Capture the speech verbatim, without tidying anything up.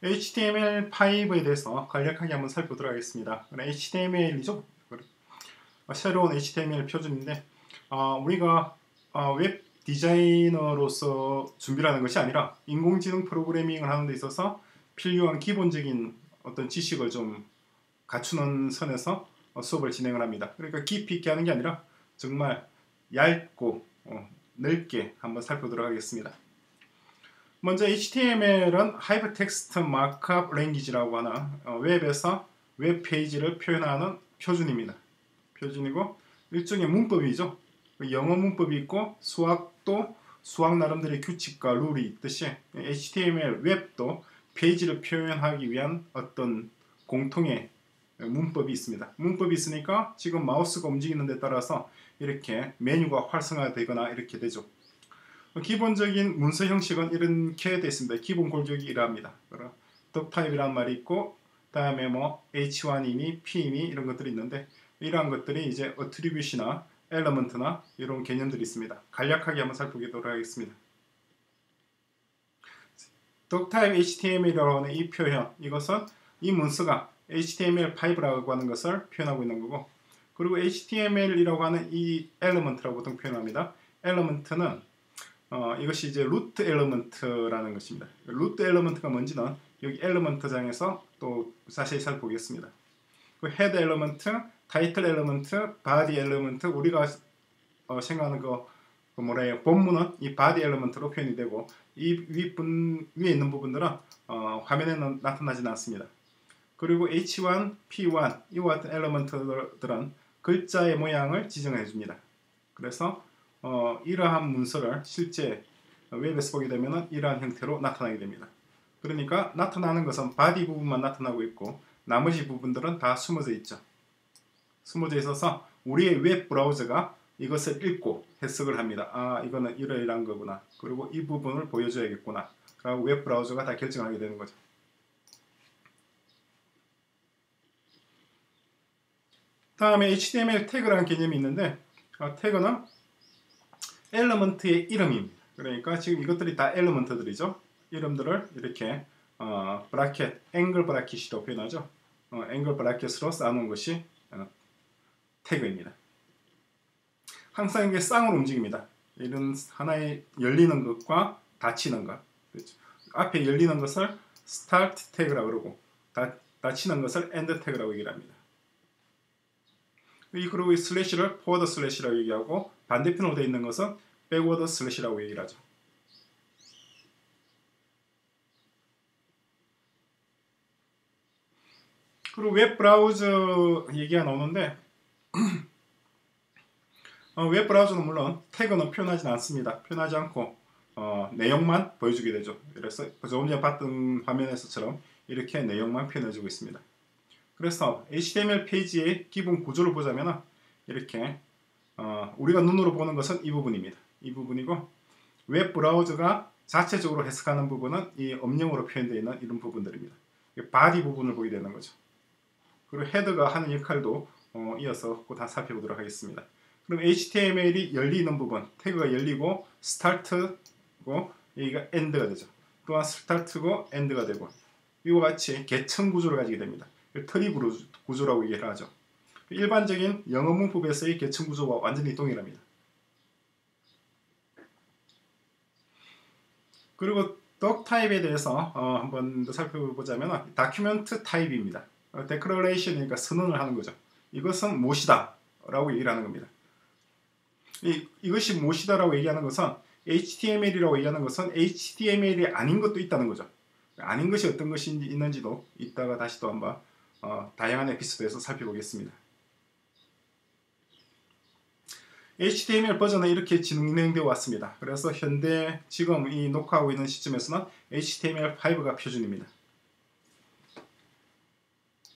에이치티엠엘 파이브에 대해서 간략하게 한번 살펴보도록 하겠습니다. 에이치티엠엘이죠. 새로운 에이치티엠엘 표준인데 어, 우리가 어, 웹 디자이너로서 준비하는 것이 아니라 인공지능 프로그래밍을 하는 데 있어서 필요한 기본적인 어떤 지식을 좀 갖추는 선에서 어, 수업을 진행을 합니다. 그러니까 깊이 있게 하는 게 아니라 정말 얇고 어, 넓게 한번 살펴보도록 하겠습니다. 먼저 에이치티엠엘은 하이퍼텍스트 마크업 랭귀지라고 하는 어, 웹에서 웹페이지를 표현하는 표준입니다. 표준이고 일종의 문법이죠. 영어 문법이 있고 수학도 수학 나름대로의 규칙과 룰이 있듯이 에이치티엠엘 웹도 페이지를 표현하기 위한 어떤 공통의 문법이 있습니다. 문법이 있으니까 지금 마우스가 움직이는 데 따라서 이렇게 메뉴가 활성화되거나 이렇게 되죠. 기본적인 문서 형식은 이렇게 되어 있습니다. 기본 골격이 이러합니다. 덕타입이라는 말이 있고 다음에 뭐 에이치 원이니 P니 이런 것들이 있는데 이러한 것들이 이제 어트리뷰시나 엘리먼트나 이런 개념들이 있습니다. 간략하게 한번 살펴보도록 하겠습니다. 덕타입 에이치티엠엘이라고 하는 이 표현, 이것은 이 문서가 에이치티엠엘 파이브라고 하는 것을 표현하고 있는 거고, 그리고 에이치티엠엘이라고 하는 이 엘리먼트라고 보통 표현합니다. 엘리먼트는 어, 이것이 이제 루트 엘리먼트라는 것입니다. 루트 엘리먼트가 뭔지는 여기 엘리먼트 장에서 또 자세히 살펴보겠습니다. 그 헤드 엘리먼트, 타이틀 엘리먼트, 바디 엘리먼트, 우리가 어, 생각하는 거, 그 뭐래요? 본문은 이 바디 엘리먼트로 표현이 되고 이 윗분, 위에 있는 부분들은 어, 화면에는 나타나지는 않습니다. 그리고 에이치 원, 피 원 이와 같은 엘리먼트들은 글자의 모양을 지정해 줍니다. 그래서 어, 이러한 문서를 실제 웹에서 보게 되면 이러한 형태로 나타나게 됩니다. 그러니까 나타나는 것은 바디 부분만 나타나고 있고 나머지 부분들은 다 숨어져 있죠. 숨어져 있어서 우리의 웹 브라우저가 이것을 읽고 해석을 합니다. 아, 이거는 이러이러한 거구나. 그리고 이 부분을 보여줘야겠구나. 그리고 웹 브라우저가 다 결정하게 되는 거죠. 다음에 에이치티엠엘 태그라는 개념이 있는데 어, 태그는 엘리먼트의 이름입니다. 그러니까 지금 이것들이 다 엘리먼트들이죠. 이름들을 이렇게 어, 브라켓, 앵글 브라켓이라고 표현하죠. 어, 앵글 브라켓으로 쌓아놓은 것이 어, 태그입니다. 항상 이게 쌍으로 움직입니다. 이런 하나의 열리는 것과 닫히는 것. 그렇죠. 앞에 열리는 것을 스타트 태그라고 그러고 닫, 닫히는 것을 엔드 태그라고 얘기를 합니다. 그리고 이 슬래시를 포워드 슬래시라고 얘기하고 반대편으로 되어 있는 것은 백워드 슬래시라고 얘기를 하죠. 그리고 웹 브라우저 얘기가 나오는데 어, 웹 브라우저는 물론 태그는 표현하지 않습니다. 표현하지 않고 어, 내용만 보여주게 되죠. 그래서 조금 전에 봤던 화면에서처럼 이렇게 내용만 표현해주고 있습니다. 그래서 에이치티엠엘 페이지의 기본 구조를 보자면 이렇게 어, 우리가 눈으로 보는 것은 이 부분입니다. 이 부분이고 웹 브라우저가 자체적으로 해석하는 부분은 이 음영으로 표현되어 있는 이런 부분들입니다. 바디 부분을 보게 되는 거죠. 그리고 헤드가 하는 역할도 어, 이어서 곧 다 살펴보도록 하겠습니다. 그럼 에이치티엠엘이 열리는 부분, 태그가 열리고 스타트고 여기가 엔드가 되죠. 또한 스타트고 엔드가 되고 이와 같이 계층 구조를 가지게 됩니다. 트리 구조라고 얘기를 하죠. 일반적인 영어 문법에서의 계층 구조와 완전히 동일합니다. 그리고 덕 타입에 대해서 어, 한번 더 살펴보자면 다큐멘트 타입입니다. 어, 데클러레이션이니까 선언을 하는 거죠. 이것은 무엇이다 라고 얘기를 하는 겁니다. 이, 이것이 무엇이다 라고 얘기하는 것은 에이치티엠엘이라고 얘기하는 것은 에이치티엠엘이 아닌 것도 있다는 거죠. 아닌 것이 어떤 것이 있는지도 이따가 다시 또 한번 어, 다양한 에피소드에서 살펴보겠습니다. 에이치티엠엘 버전은 이렇게 진행되어 왔습니다. 그래서 현재 지금 이 녹화하고 있는 시점에서는 에이치티엠엘 파이브가 표준입니다.